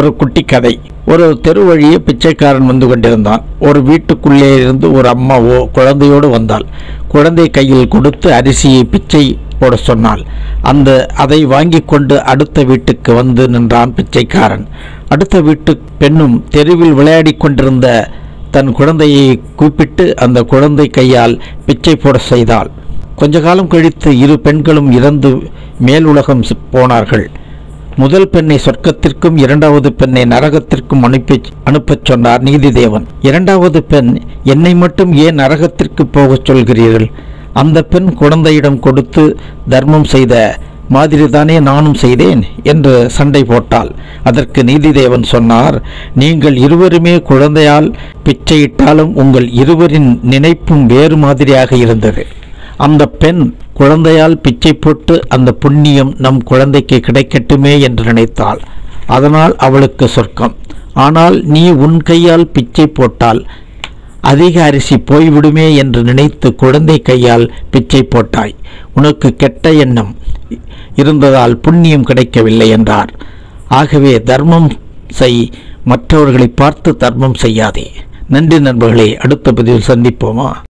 ஒரு குட்டி கதை. ஒரு தெரு வழியே பிச்சைக்காரன் வந்து கொண்டிருந்தான். ஒரு வீட்டுக்குள்ளே இருந்து ஒரு அம்மாவோ குழந்தையோடு வந்தாள். குழந்தை கையில் கொடுத்து அரிசியை பிச்சை போட சொன்னாள். அதை வாங்கி கொண்டு அடுத்த வீட்டுக்கு வந்து நின்றான் பிச்சைக்காரன். அடுத்த வீட்டு பெண்ணும் தெருவில் விளையாடி கொண்டிருந்த தன் குழந்தையை கூப்பிட்டு அந்த குழந்தை கையால் பிச்சை போட செய்தாள். கொஞ்ச காலம் கழித்து இரு பெண்களும் இறந்து மேலுலகம் போனார்கள். முதல் பெண்ணை சொர்க்கத்திற்கும் இரண்டாவது பெண்ணை நரகத்திற்கும் அனுப்பச் சொன்னார் நீதிதேவன். இரண்டாவது பெண், என்னை மட்டும் ஏன் நரகத்திற்கு போகச் சொல்கிறீர்கள்? அந்த பெண் குழந்தையிடம் கொடுத்து தர்மம் செய்த மாதிரிதானே நானும் செய்தேன் என்று சண்டை போட்டாள். அதற்கு நீதிதேவன் சொன்னார், நீங்கள் இருவருமே குழந்தையால் பிச்சையிட்டாலும் உங்கள் இருவரின் நினைப்பும் வேறு மாதிரியாக இருந்தது. அந்த பெண் குழந்தையால் பிச்சை போட்டு அந்த புண்ணியம் நம் குழந்தைக்கு கிடைக்கட்டுமே என்று நினைத்தாள். அதனால் அவளுக்கு சொர்க்கம். ஆனால் நீ உன் கையால் பிச்சை போட்டால் அதிக அரிசி போய்விடுமே என்று நினைத்து குழந்தை கையால் பிச்சை போட்டாய். உனக்கு கெட்ட எண்ணம் இருந்ததால் புண்ணியம் கிடைக்கவில்லை என்றார். ஆகவே தர்மம் செய், மற்றவர்களை பார்த்து தர்மம் செய்யாதே. நன்றி நண்பர்களே. அடுத்த பதிவில் சந்திப்போமா?